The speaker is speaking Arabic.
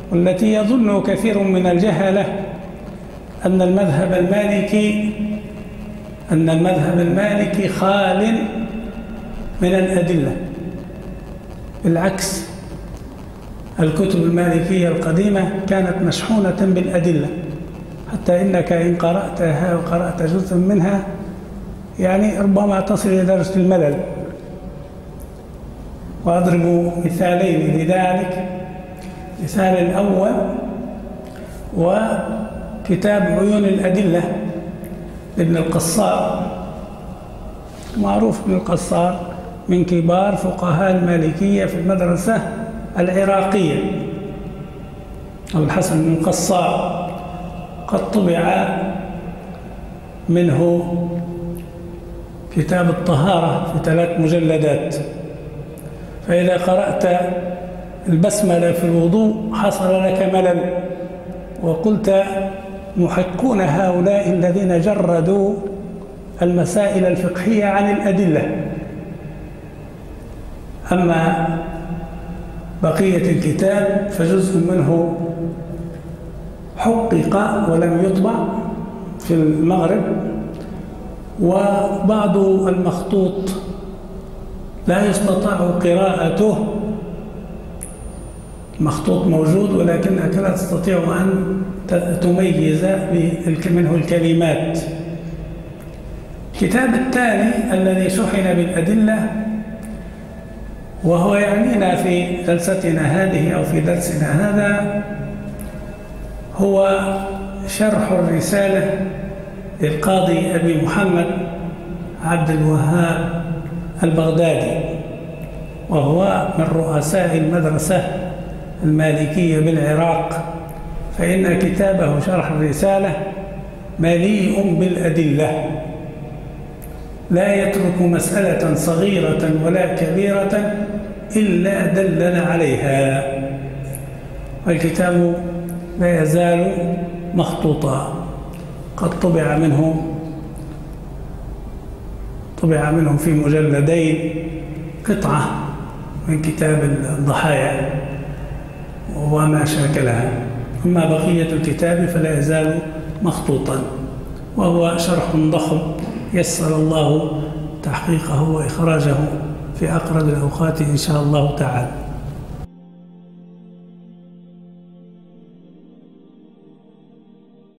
والتي يظن كثير من الجهلة أن المذهب المالكي خال من الأدلة. بالعكس، الكتب المالكية القديمة كانت مشحونة بالأدلة، حتى إنك إن قرأتها وقرأت جزءا منها يعني ربما تصل إلى درجة الملل. وأضرب مثالين لذلك. مثال الأول وكتاب عيون الأدلة لابن القصار. معروف ابن القصار من كبار فقهاء المالكية في المدرسة العراقية، أبو الحسن بن القصار. قد طبع منه كتاب الطهارة في 3 مجلدات. فإذا قرأت البسملة في الوضوء حصل لك ملل، وقلت محقون هؤلاء الذين جردوا المسائل الفقهية عن الأدلة. أما بقية الكتاب فجزء منه حقق ولم يطبع في المغرب، وبعض المخطوط لا يستطاع قراءته. مخطوط موجود ولكنك لا تستطيع أن تميز منه الكلمات. الكتاب الثاني الذي شحن بالأدلة وهو يعنينا في جلستنا هذه أو في درسنا هذا هو شرح الرسالة للقاضي أبي محمد عبد الوهاب البغدادي، وهو من رؤساء المدرسة المالكية بالعراق. فإن كتابه شرح الرسالة مليء بالأدلة، لا يترك مسألة صغيرة ولا كبيرة إلا دلنا عليها. والكتاب لا يزال مخطوطا. قد طبع منه في مجلدين قطعة من كتاب الضحايا وما شاكلها. أما بقية الكتاب فلا يزال مخطوطا، وهو شرح ضخم يسر الله تحقيقه وإخراجه في أقرب الأوقات إن شاء الله تعالى.